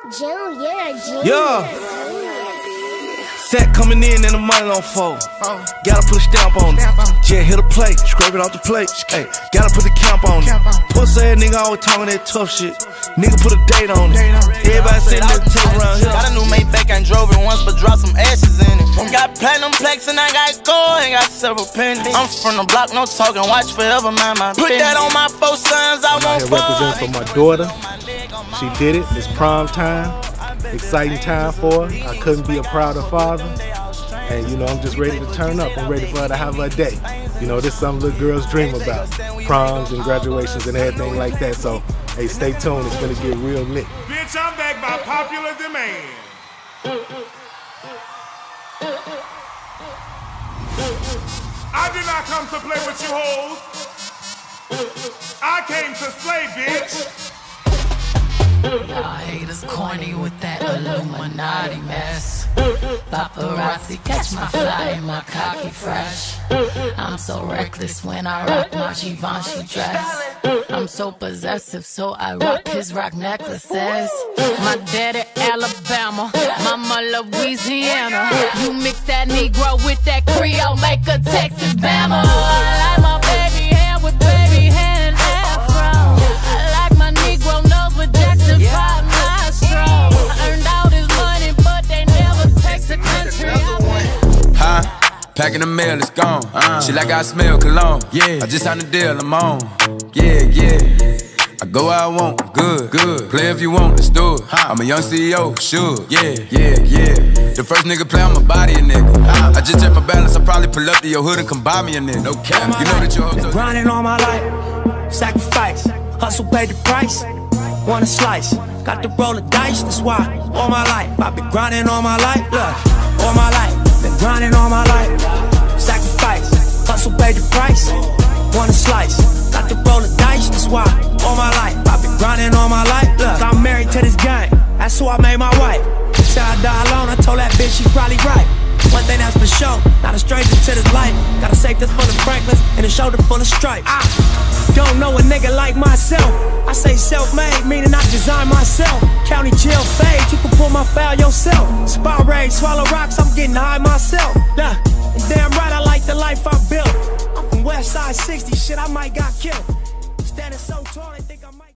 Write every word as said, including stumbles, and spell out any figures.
Junior, Junior. Yeah. Set coming in and the money on fold. Gotta put a stamp on it. Jet hit a plate, scrape it off the plate. Hey, gotta put the camp on it. Pussy ass nigga always talking that tough shit. Nigga put a date on it. Everybody sitting at the table around here. Got a new Maybach, I drove it once, but dropped some ashes in it. Got platinum plaques and I got gold and got several pennies. I'm from the block, no talking, watch forever, mind my business. Put that on my four sons, I won't fall. I'm representing for my daughter. She did it. It's prom time. Exciting time for her. I couldn't be a prouder father. And you know, I'm just ready to turn up. I'm ready for her to have her day. You know, this is something little girls dream about. Proms and graduations and everything like that. So, hey, stay tuned. It's gonna get real lit. Bitch, I'm back by popular demand. I did not come to play with you hoes. I came to slay, bitch. Y'all haters corny with that Illuminati mess. Paparazzi catch my fly and my cocky fresh. I'm so reckless when I rock my Givenchy dress. I'm so possessive, so I rock his rock necklaces. My daddy Alabama, mama Louisiana. You mix that Negro with that Creole, make a Texas Bama. I like my baby hair with baby hair and afro. I like my Negro nose with Jackson five nostrils. I earned all this money, but they never taste the country. Huh? Packing the mail, it's gone. Uh, she like I smell cologne. Yeah. I just signed a deal, I'm on. Yeah, yeah. I go where I want, good, good. Play if you want, let's do it. Huh. I'm a young C E O, sure. Yeah, yeah, yeah. The first nigga play, I'ma body a nigga. Huh. I just check my balance, I probably pull up to your hood and come buy me a nigga. No cap. You know that your hoes grinding all my life, sacrifice, hustle paid the price. Want a slice, got to roll the dice, that's why. All my life, I've been grinding all my life, look. All my life, been grinding all my life. Sacrifice, hustle paid the price. Want a slice, got to roll the dice, that's why. All my life, I've been grinding all my life, look. I'm married to this game, that's who I made my wife. Said I die alone, I told that bitch she probably right. One thing that's for sure, not a stranger to this life. Got a safe that's full of Franklins and a shoulder full of stripes. I don't know a nigga like myself. I say self-made, meaning I design myself. County jail fade, you can pull my foul yourself. Spy raid, swallow rocks, I'm getting high myself. Nah, and damn right I like the life I built. I'm from West Side sixty, shit I might got killed. Standing so tall, they think I might